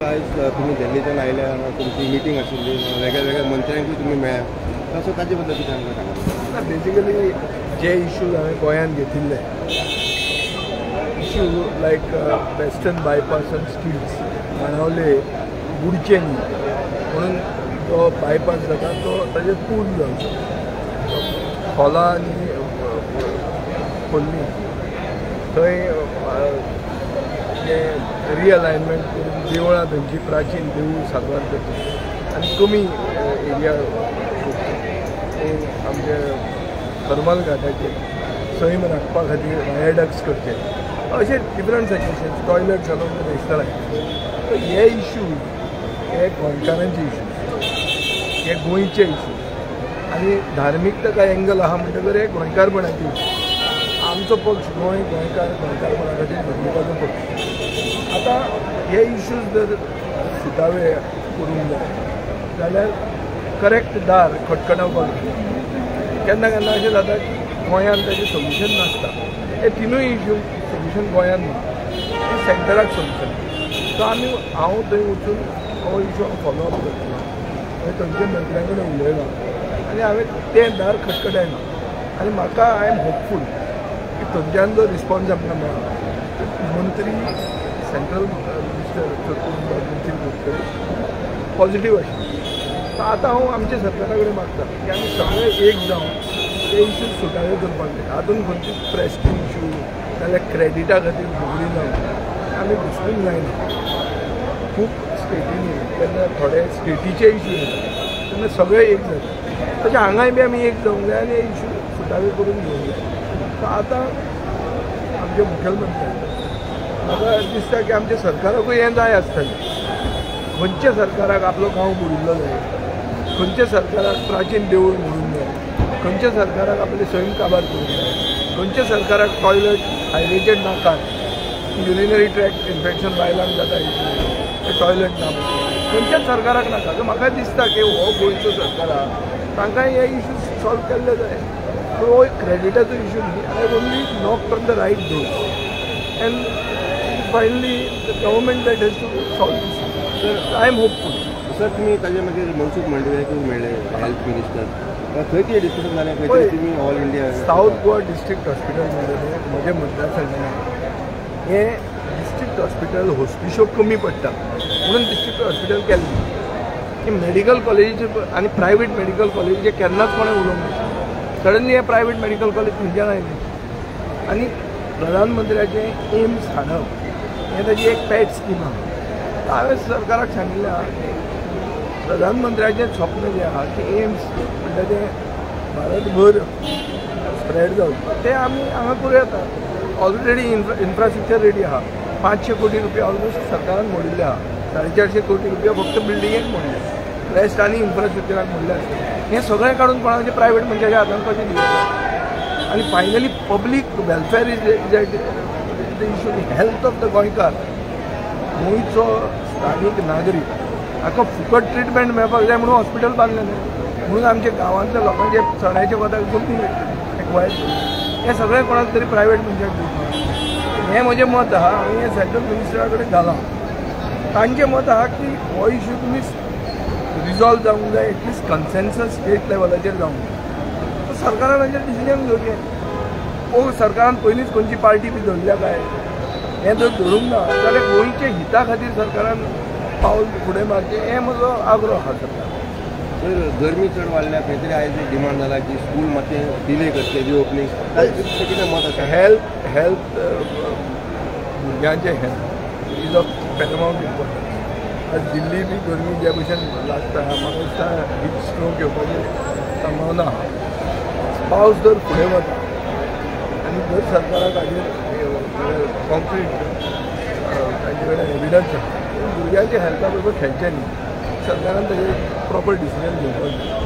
आज तुम्ही दिल्लीतून आयल्या तुमची मिटींग आशिल्ली वेगळ्या वेगळ्या मंत्र्यांकूय तुम्ही मेळ्ळ्या सो ताजे बद्दल कितें आमकां सांगा. बेसिकली जे इश्यूज हांवें गोंयांत घेतिल्ले इश्यू लायक वेस्टर्न बायपास आनी स्किल्स माणावले बुडचे न्ही म्हणून तो बायपास जाता तो ताजे पूल जावचो खोला आनी खोल्ली थंय रिअलायनमेंट करून देवळां थंयची प्राचीन देवूळ सारवार करता आनी कमी एरिया आमचे थर्मल घाटाचेर सैम राखपा खातीर वायडक्ट्स करचे अशे डिफरंट सजेशन्स टॉयलेट घालून रॅस्टॉरंट सो हे इश्यू हे गोंयकारांचे इश्यू हे गोंयचे इश्यू आनी धार्मिकता एंगल आहा म्हणटकर हे गोंयकारपणाचे इश्यू. आमचो पक्ष गोंयकारपणा खातीर भुमिकाचो पक्ष. आतां हे इश्यूज जर सुटावे करूंक जाय जाल्यार करेक्ट दार खटखटावपाक जाय. केन्ना केन्ना अशें जाता की गोंयांत ताचें सोल्युशन नासता. हे तिनूय इश्यू सोल्युशन गोंयांत ना सेंटराक सोल्युशन. सो हांव थंय वचून हो इश्यू फॉलोअप करतलो. हांवें थंयच्या मंत्र्यां कडेन उलयलां आनी हांवें तें दार खटखटायना आनी म्हाका आय एम होपफूल की थंयच्यान जो रिस्पॉन्स आमकां मेळ्ळा मंत्री central minister Nitin Gadkari positive आशिल्ले. आतां हांव आमच्या सरकारा कडेन मागता की आमी सगळे एक जावन ते इश्यू सुटावे करपाक जाय. हातून खंयची प्रेस्टीज इश्यू नाजाल्यार क्रेडिटा खातीर झगडी जावन आमी घुसपूंक जायना. खूब स्टेटींनी तेन्ना थोडे स्टेटीचे इश्यू येता तेन्ना सगळे एक जाता तशें हांगाय बी आमी एक जावंक जाय आनी इश्यू सुटावे करून घेवंक जाय. सो आतां आमचे मुखेलमंत्री म्हाका दिसता की आमच्या सरकाराकूय हें जाय आसतलें. खंयच्या सरकाराक आपलो गांव बुडिल्लो जाय, खंयच्या सरकाराक प्राचीन देवूळ मोडूंक जाय, खंयच्या सरकाराक आपले सैम काबार करूंक जाय, खंयच्या सरकाराक टॉयलेट हायवेचेर नाकात युरिनरी ट्रॅक्ट इन्फेक्शन बायलांक जाता ते टॉयलेट ना खंयच्याच सरकाराक नाका. सो म्हाका दिसता की हो गोंयचो सरकार आहा तांकां हे इश्यू सॉल्व केल्ले जाय. हो क्रेडिटाचो इश्यू न्ही. I only knock on the right door and finally the government that has to solve this. Sir I am hopeful. Sir तुम्ही ताजे मागीर मनसूख मांडव्याकूय मेळ्ळे हेल्थ मिनिस्टर खंय कितें डिस्कशन जालें खंय तुमी all India south Goa district hospital म्हणजे म्हजे मतदारसंघात हे डिस्ट्रिक्ट हॉस्पिटल हॉस्पिशो कमी पडटा म्हणून डिस्ट्रिक्ट हॉस्पिटल केल्लें की मेडिकल कॉलेजीचे आनी प्रायवेट मेडिकल कॉलेजीचे केन्नाच कोणें उलोवंक ना. सडनली हे प्रायवेट मेडिकल कॉलेज खंयच्यान आयलें आनी प्रधानमंत्र्याचें एम्स हाडप हें ताजी एक पॅट स्कीम आहा. हांवें सरकाराक सांगिल्लें आहा की प्रधानमंत्र्याचें स्वप्न जें आहा की एम्स म्हणटा तें भारतभर स्प्रेड जावचें तें आमी हांगा करूं येता. ऑलरेडी इन्फ्रास्ट्रक्चर रेडी आहा. 500 कोटी रुपया ऑलमोस्ट सरकारान मोडिल्ले आहा. 450 कोटी रुपया फक्त बिल्डिंगेक मोडले रेस्ट आनी इन्फ्रास्ट्रक्चराक मोडले आसता. हें सगळें काडून कोणाचे प्रायवेट मनशाच्या हातान कशें दिवप आनी finally public welfare is the issue. Health of the गोंयकार गोंयचो स्थानीक नागरीक हाका फुकट ट्रिटमेंट मेळपाक जाय म्हणून हॉस्पिटल बांदलेलें म्हणून आमच्या गांवांतल्या लोकांचे चण्याच्या वताक जमनी एकवायत हें सगळें कोणाक तरी प्रायवेट मनशाक दिवप हें म्हजें मत आहा. हांवें हें सेंट्रल मिनिस्टरा कडेन घालां. तांचें मत आहा की हो इश्यू तुमी रिजॉल्व जावंक जाय एटलिस्ट कन्सेन्सस स्टेट लेवलाचेर जावंक जाय. सरकारान हाचेर डिसिजन घेवचें. ओ सरकारान पयलींच खंयची पार्टी बी धरल्या काय हें जर धरूंक ना जाल्यार गोंयच्या हिता खातीर सरकारान पावल फुडें मारचें हें म्हजो आग्रो आहा सरकार. सर गरमी चड वाडल्या खंय तरी आयज एक डिमांड जाला की स्कूल मातशें डिले करचें रिओपनिंग ताचें कितें मत आसा. हेल्थ भुरग्यांचें health is of paramount importance. आज दिल्ली बी गरमी ज्या भशेन लागता म्हाका दिसता हीट स्ट्रोक येवपाची संभावना आहा. पावस जर फुडें वता आनी जर सरकाराक हाजेर कॉन्क्रीट तांचे कडेन एविडन्स आसा भुरग्यांच्या हेल्था बरोबर खेळचें न्ही. सरकारान ताजेर प्रॉपर डिसिजन घेवपाक जाय.